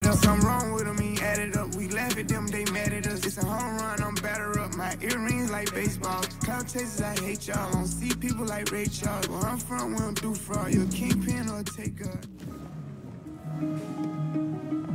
up. Something wrong with them, he added up. We laugh at them, they mad at us. It's a home run, I'm batter up. My earrings like baseball. Cloud chasers, I hate y'all. I don't see people like Ray Charles. Where I'm from, we don't do fraud. You're a kingpin or a taker.